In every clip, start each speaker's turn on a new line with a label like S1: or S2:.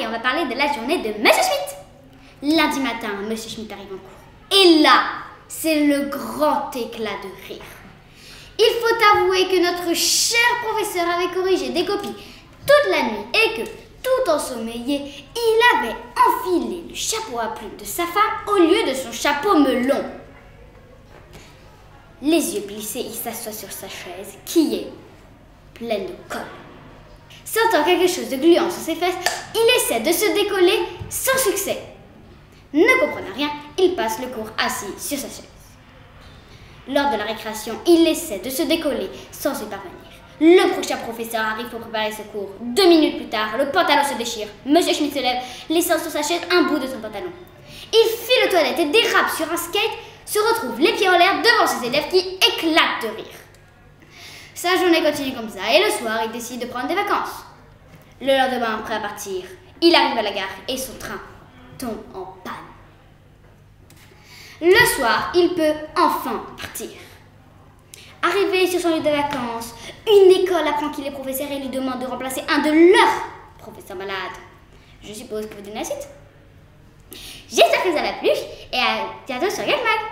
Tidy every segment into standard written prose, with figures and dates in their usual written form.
S1: on va parler de la journée de Monsieur Schmitt. Lundi matin, Monsieur Schmitt arrive en cours. Et là, c'est le grand éclat de rire. Il faut avouer que notre cher professeur avait corrigé des copies toute la nuit et que, tout ensommeillé, il avait enfilé le chapeau à plumes de sa femme au lieu de son chapeau melon. Les yeux plissés, il s'assoit sur sa chaise qui est pleine de colle. Sentant quelque chose de gluant sur ses fesses, il essaie de se décoller sans succès. Ne comprenant rien, il passe le cours assis sur sa chaise. Lors de la récréation, il essaie de se décoller sans y parvenir. Le prochain professeur arrive pour préparer ce cours. 2 minutes plus tard, le pantalon se déchire. Monsieur Schmitt se lève, laissant sur sa chaise un bout de son pantalon. Il file aux toilettes et dérape sur un skate, se retrouve les pieds en l'air devant ses élèves qui éclatent de rire. Sa journée continue comme ça et le soir, il décide de prendre des vacances. Le lendemain, prêt à partir, il arrive à la gare et son train tombe en panne. Le soir, il peut enfin partir. Arrivé sur son lieu de vacances, une école apprend qu'il est professeur et lui demande de remplacer un de leurs professeurs malades. Je suppose que vous donnez la suite. J'espère que ça vous a plu et à bientôt sur GagMag.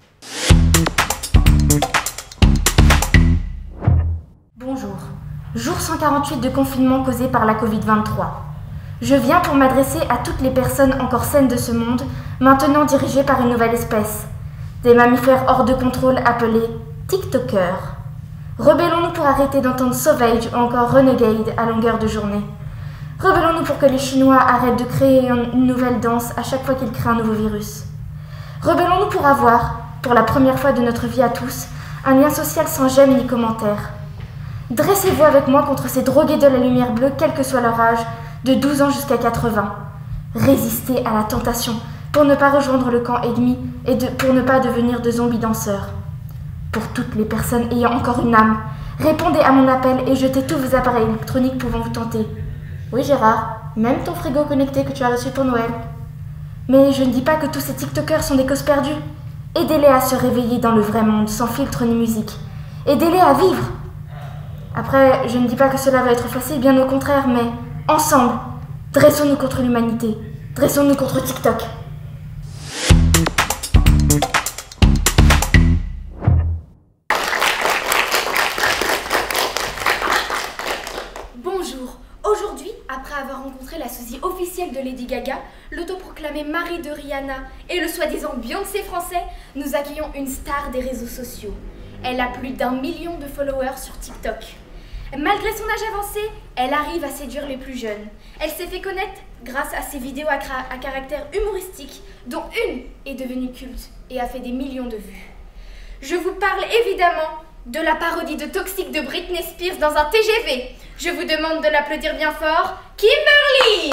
S2: Bonjour, jour 148 de confinement causé par la Covid-23. Je viens pour m'adresser à toutes les personnes encore saines de ce monde, maintenant dirigées par une nouvelle espèce, des mammifères hors de contrôle appelés TikTokers. Rebellons-nous pour arrêter d'entendre Sauvage ou encore Renegade à longueur de journée. Rebellons-nous pour que les Chinois arrêtent de créer une nouvelle danse à chaque fois qu'ils créent un nouveau virus. Rebellons-nous pour avoir, pour la première fois de notre vie à tous, un lien social sans j'aime ni commentaire. Dressez-vous avec moi contre ces drogués de la lumière bleue, quel que soit leur âge, de 12 ans jusqu'à 80. Résistez à la tentation pour ne pas rejoindre le camp ennemi et pour ne pas devenir de zombies danseurs. Pour toutes les personnes ayant encore une âme, répondez à mon appel et jetez tous vos appareils électroniques pouvant vous tenter. Oui Gérard, même ton frigo connecté que tu as reçu pour Noël. Mais je ne dis pas que tous ces TikTokers sont des causes perdues. Aidez-les à se réveiller dans le vrai monde, sans filtre ni musique. Aidez-les à vivre. Après, je ne dis pas que cela va être facile, bien au contraire, mais ensemble, dressons-nous contre l'humanité. Dressons-nous contre TikTok.
S3: Bonjour. Aujourd'hui, après avoir rencontré la sosie officielle de Lady Gaga, l'autoproclamée mari de Rihanna et le soi-disant Beyoncé français, nous accueillons une star des réseaux sociaux. Elle a plus d'1 million de followers sur TikTok. Malgré son âge avancé, elle arrive à séduire les plus jeunes. Elle s'est fait connaître grâce à ses vidéos à caractère humoristique, dont une est devenue culte et a fait des millions de vues. Je vous parle évidemment de la parodie de Toxic de Britney Spears dans un TGV. Je vous demande de l'applaudir bien fort, Kimberly!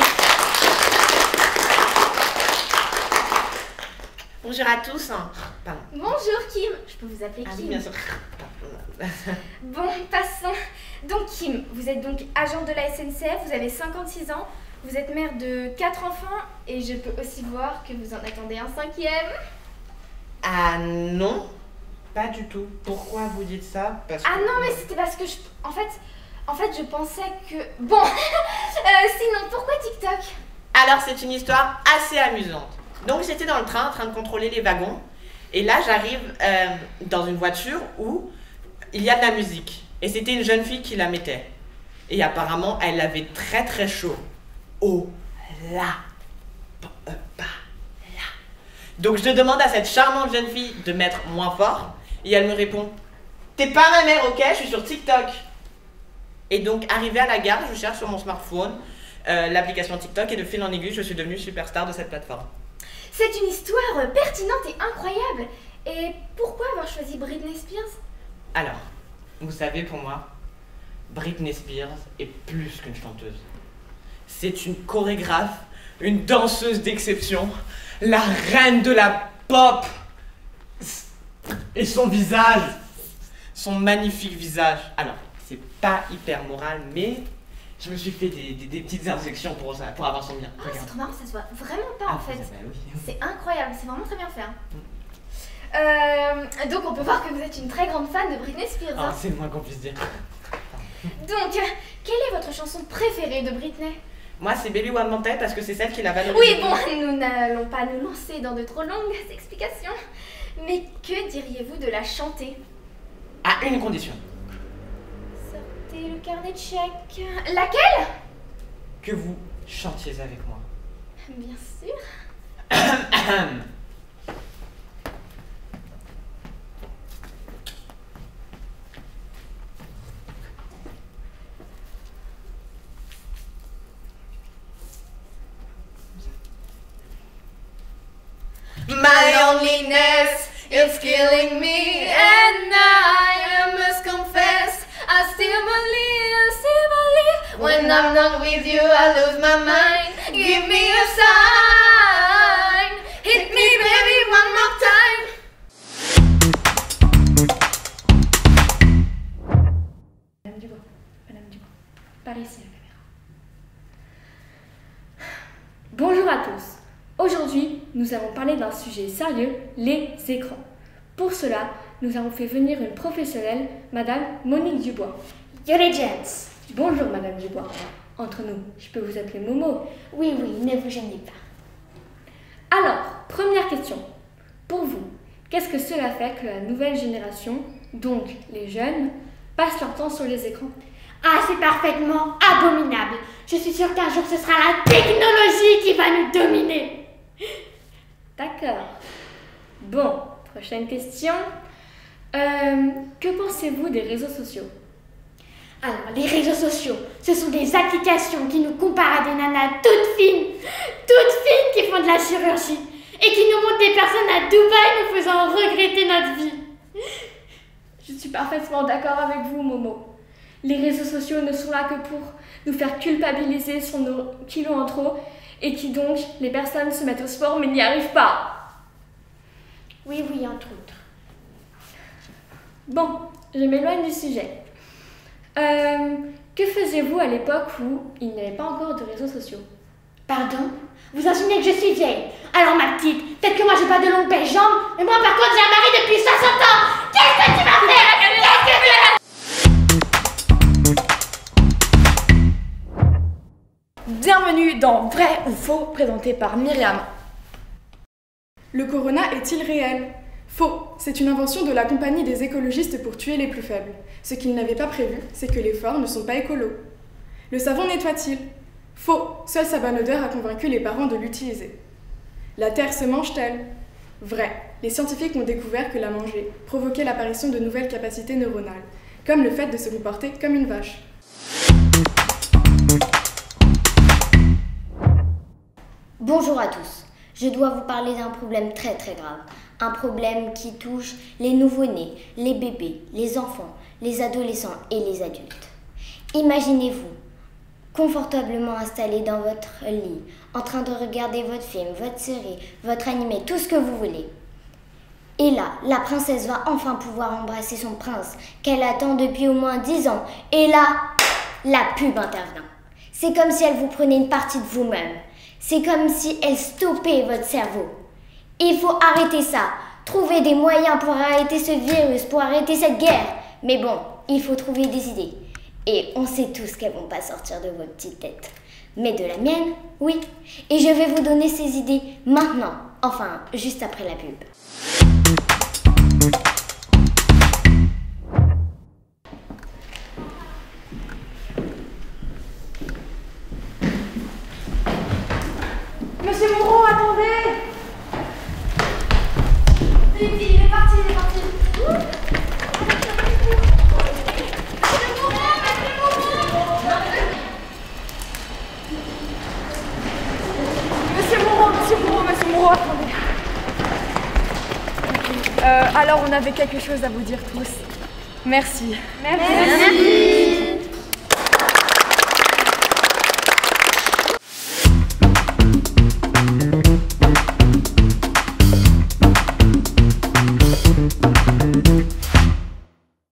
S4: Bonjour à tous. Pardon.
S3: Bonjour Kim, je peux vous appeler Kim?
S4: Ah oui, bien sûr.
S3: Bon, passons. Donc Kim, vous êtes donc agent de la SNCF, vous avez 56 ans, vous êtes mère de 4 enfants et je peux aussi voir que vous en attendez un 5e.
S4: Ah non, pas du tout. Pourquoi vous dites ça?
S3: Ah non, mais c'était parce que en fait, je pensais que... Bon, sinon, pourquoi TikTok?
S4: Alors c'est une histoire assez amusante. Donc j'étais dans le train en train de contrôler les wagons et là j'arrive dans une voiture où il y a de la musique. Et c'était une jeune fille qui la mettait. Et apparemment, elle avait très très chaud. Oh là, là. Donc je demande à cette charmante jeune fille de mettre moins fort. Et elle me répond, t'es pas ma mère, ok? Je suis sur TikTok. Et donc, arrivé à la gare, je cherche sur mon smartphone l'application TikTok et de fil en aiguille, je suis devenue superstar de cette plateforme.
S3: C'est une histoire pertinente et incroyable. Et pourquoi avoir choisi Britney Spears?
S4: Alors, vous savez, pour moi, Britney Spears est plus qu'une chanteuse. C'est une chorégraphe, une danseuse d'exception, la reine de la pop. Et son visage, son magnifique visage. Alors, c'est pas hyper moral, mais je me suis fait des petites injections pour avoir son bien.
S3: Ah, c'est trop marrant, ça se voit vraiment pas en fait.
S4: Oui.
S3: C'est incroyable, c'est vraiment très bien fait. Donc on peut voir que vous êtes une très grande fan de Britney Spears.
S4: C'est le moins qu'on puisse dire.
S3: Donc, quelle est votre chanson préférée de Britney?
S4: Moi, c'est Baby One More Time parce que c'est celle qui l'a valorisée.
S3: Oui, bon, nous n'allons pas nous lancer dans de trop longues explications. Mais que diriez-vous de la chanter?
S4: À une condition.
S3: Sortez le carnet de chèques. Laquelle?
S4: Que vous chantiez avec moi.
S3: Bien sûr.
S5: My loneliness is killing me, and I must confess, I still believe, when I'm not with you, I lose my mind. Give me a sign, hit me baby one more time.
S2: Madame Dubois, par ici la caméra. Bonjour à tous. Aujourd'hui, nous allons parler d'un sujet sérieux, les écrans. Pour cela, nous avons fait venir une professionnelle, Madame Monique Dubois.
S1: Yole Jens.
S2: Bonjour Madame Dubois. Entre nous, je peux vous appeler Momo?
S1: Oui, ne vous gênez pas.
S2: Alors, première question. Pour vous, qu'est-ce que cela fait que la nouvelle génération, donc les jeunes, passent leur temps sur les écrans?
S1: Ah, c'est parfaitement abominable. Je suis sûre qu'un jour ce sera la technologie qui va nous dominer.
S2: D'accord. Bon, prochaine question. Que pensez-vous des réseaux sociaux?
S1: Alors, les réseaux sociaux, ce sont des applications qui nous comparent à des nanas toutes fines qui font de la chirurgie et qui nous montrent des personnes à Dubaï nous faisant regretter notre vie.
S2: Je suis parfaitement d'accord avec vous, Momo. Les réseaux sociaux ne sont là que pour nous faire culpabiliser sur nos kilos en trop et qui donc, les personnes se mettent au sport mais n'y arrivent pas.
S1: Oui, entre autres.
S2: Bon, je m'éloigne du sujet. Que faisiez-vous à l'époque où il n'y avait pas encore de réseaux sociaux?
S1: Pardon? Vous insinuez que je suis vieille? Alors ma petite, peut-être que moi j'ai pas de longues belles jambes, mais moi par contre j'ai un mari depuis 60 ans. Qu'est-ce que tu vas faire?
S6: Bienvenue dans Vrai ou Faux, présenté par Myriam.
S7: Le corona est-il réel? Faux, c'est une invention de la compagnie des écologistes pour tuer les plus faibles. Ce qu'ils n'avaient pas prévu, c'est que les forts ne sont pas écolos. Le savon nettoie-t-il? Faux, seule sa bonne odeur a convaincu les parents de l'utiliser. La terre se mange-t-elle? Vrai, les scientifiques ont découvert que la manger provoquait l'apparition de nouvelles capacités neuronales, comme le fait de se comporter comme une vache.
S1: Bonjour à tous. Je dois vous parler d'un problème très grave. Un problème qui touche les nouveau-nés, les bébés, les enfants, les adolescents et les adultes. Imaginez-vous confortablement installé dans votre lit, en train de regarder votre film, votre série, votre animé, tout ce que vous voulez. Et là, la princesse va enfin pouvoir embrasser son prince, qu'elle attend depuis au moins 10 ans. Et là, la pub intervient. C'est comme si elle vous prenait une partie de vous-même. C'est comme si elle stoppait votre cerveau. Il faut arrêter ça. Trouver des moyens pour arrêter ce virus, pour arrêter cette guerre. Mais bon, il faut trouver des idées. Et on sait tous qu'elles vont pas sortir de votre petite tête. Mais de la mienne, oui. Et je vais vous donner ces idées maintenant. Enfin, juste après la pub.
S3: Monsieur Moreau, attendez! Vite, il est parti. Monsieur Moreau, attendez.
S6: Alors, on avait quelque chose à vous dire tous. Merci.
S3: Merci.